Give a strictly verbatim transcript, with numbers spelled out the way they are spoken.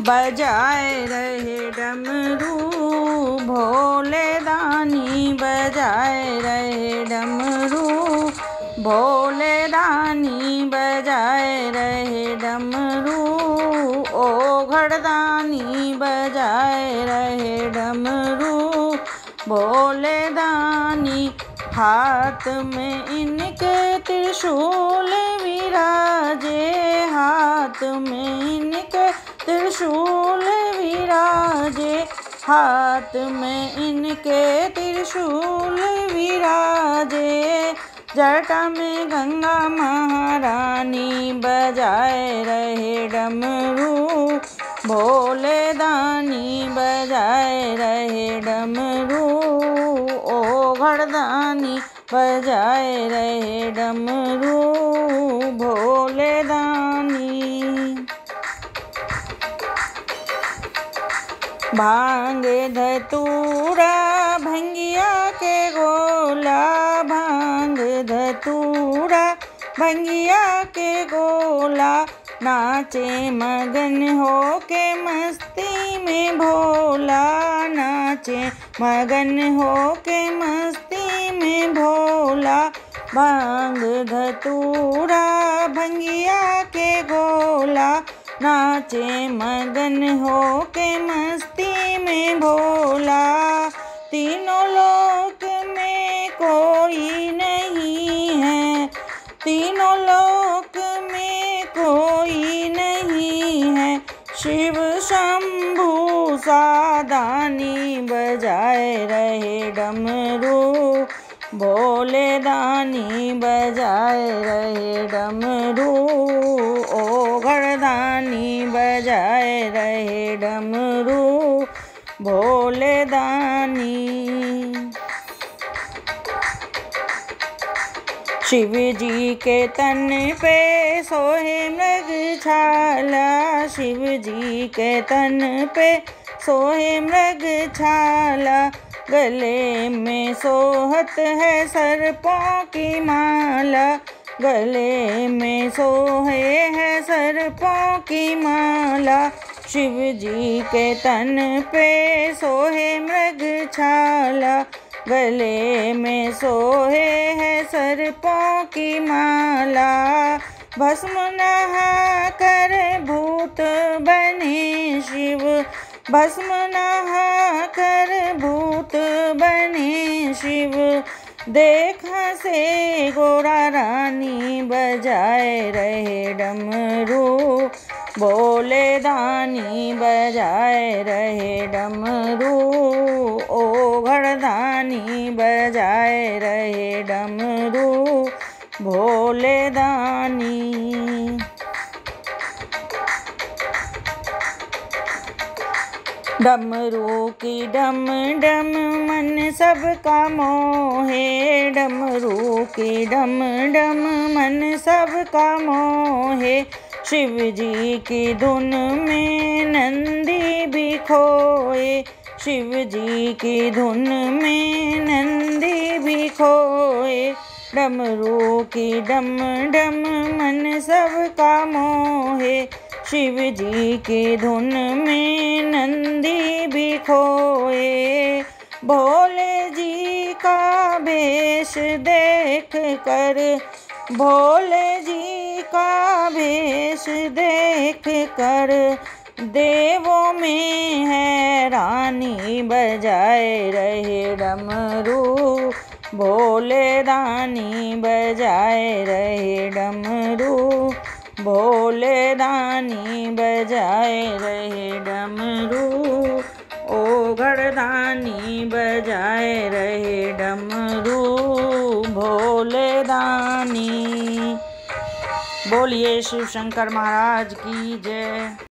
बजाए रहे डमरू भोले दानी, बजाए रहे डमरू भोले दानी, बजाए रहे डमरू ओ घड़दानी, बजाए रहे डमरू भोले दानी। हाथ में इनके त्रिशूल विराजे, हाथ में इनके त्रिशूल विराजे, हाथ में इनके त्रिशूल विराजे। जटा में गंगा महारानी, बजाए रहे डमरू भोले दानी, बजाए रहे डमरू ओ घड़दानी, बजाए रहे डमरू भोले दानी। भांग धतूरा भंगिया के गोला, भांग धतूरा भंगिया के गोला, नाचे मगन हो के मस्ती में भोला, नाचे मगन हो के मस्ती में भोला। भांग धतूरा भंगिया के गोला, नाचे मगन हो के मस्ती में भोला। तीनों लोक में कोई नहीं है, तीनों लोक में कोई नहीं है, शिव शंभू सादानी, बजाए रहे डमरू भोले दानी, बजाए रहे डमरू ओ घड़दानी, बजाए रहे डमरू भोले दानी। शिव जी के तन पे सोहे मृग छाला, शिव जी के तन पे सोहे मृग छाला, गले में सोहत है सर्पों की माला, गले में सोहे है सर्पों की माला। शिव जी के तन पे सोहे मृग छाला, गले में सोहे है सर्पों की माला। भस्म नहा कर भूत बने शिव, भस्म नहा कर भूत बने शिव, देखा से गोरा रानी, बजाए रहे डमरू भोले दानी, बजाए रहे डमरू ओ घड़दानी, बजाए रहे डमरू भोले दानी। डमरू की डम डम मन सबका मोहे, डमरू की डम डम मन सबका मोहे, शिव जी की धुन में नंदी भी खोए, शिव जी की धुन में नंदी भी खोए। डमरू की डम डम मन सबका मोहे, शिव जी की धुन में नंदी भी खोए। भोले जी का भेष देख कर, भोले जी का भेष देख कर, देवों में है रानी, बजाए रहे डमरू भोले दानी, बजाए रहे डमरू भोले दानी, बजाए रहे डमरू ओ घड़दानी, बजाए रहे डमरू भोले दानी। बोलिए शिव शंकर महाराज की जय।